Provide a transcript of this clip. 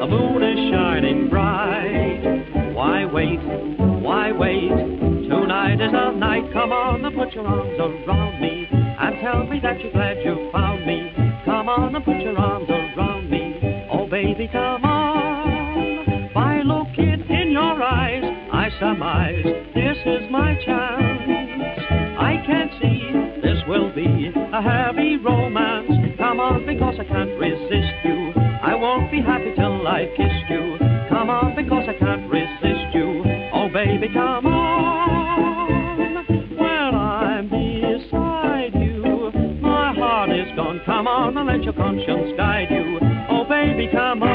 The moon is shining bright. Why wait? Why wait? Tonight is the night. Come on and put your arms around me and tell me that you're glad you found me. Come on and put your arms around me. Oh, baby, come on. By looking in your eyes, I surmise this is my chance. I can't see this will be a happy romance. Come on, because I can't resist you. I won't be happy till I've kissed you. Come on, because I can't resist you. Oh, baby, come on. When I'm beside you, my heart is gone. Come on and let your conscience guide you. Oh, baby, come on.